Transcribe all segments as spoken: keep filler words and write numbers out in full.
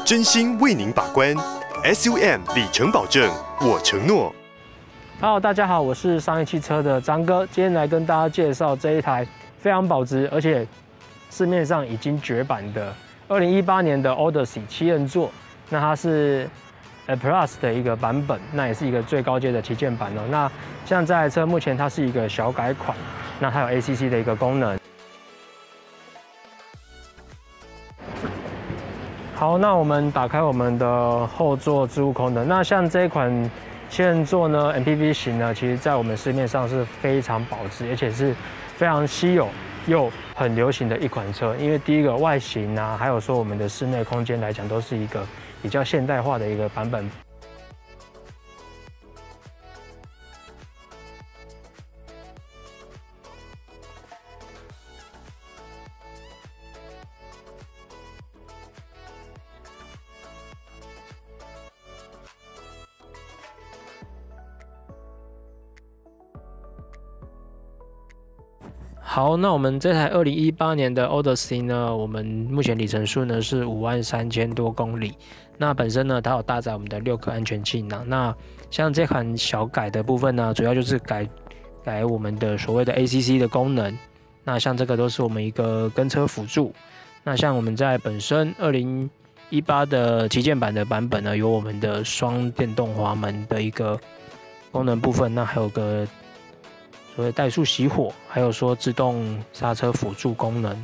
真心为您把关。S U M 里程保证，我承诺。 Hello， 大家好，我是商业汽车的张哥，今天来跟大家介绍这一台非常保值，而且市面上已经绝版的二零一八年的 Odyssey 七人座。那它是 A Plus 的一个版本，那也是一个最高阶的旗舰版哦。那像这台车目前它是一个小改款，那它有 A C C 的一个功能。好，那我们打开我们的后座置物空的。那像这一款七人座呢 ，M P V 型呢，其实在我们市面上是非常保值，而且是非常稀有又很流行的一款车。因为第一个外形啊，还有说我们的室内空间来讲，都是一个比较现代化的一个版本。好，那我们这台二零一八年的 Odyssey 呢，我们目前里程数呢是五万三千多公里。那本身呢，它有搭载我们的六颗安全气囊。那像这款小改的部分呢，主要就是改改我们的所谓的 A C C 的功能。那像这个都是我们一个跟车辅助。那像我们在本身二零一八的旗舰版的版本呢，有我们的双电动滑门的一个功能部分。那还有个所谓怠速熄火，还有说自动刹车辅助功能。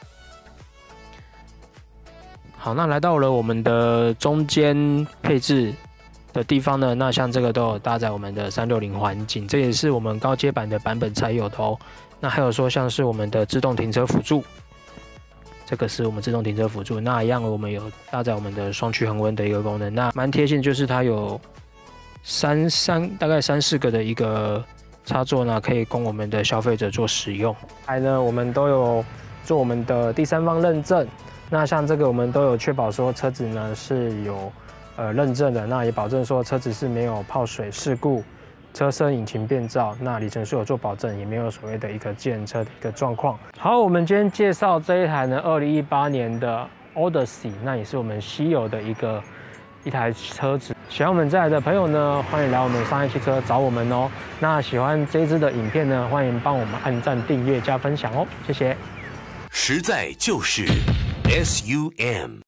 好，那来到了我们的中间配置的地方呢，那像这个都有搭载我们的三六零环境，这也是我们高阶版的版本才有的哦。那还有说像是我们的自动停车辅助，这个是我们自动停车辅助。那一样我们有搭载我们的双区恒温的一个功能，那蛮贴心，就是它有三三大概三四个的一个插座呢，可以供我们的消费者做使用。还呢，我们都有做我们的第三方认证。那像这个，我们都有确保说车子呢是有呃认证的，那也保证说车子是没有泡水事故、车身引擎变噪，那里程数有做保证，也没有所谓的一个计程车的一个状况。好，我们今天介绍这一台呢，二零一八年的 Odyssey， 那也是我们稀有的一个一台车子。喜欢我们这台的朋友呢，欢迎来我们商业汽车找我们哦。那喜欢这一支的影片呢，欢迎帮我们按赞、订阅、加分享哦，谢谢。 实在就是 S U M。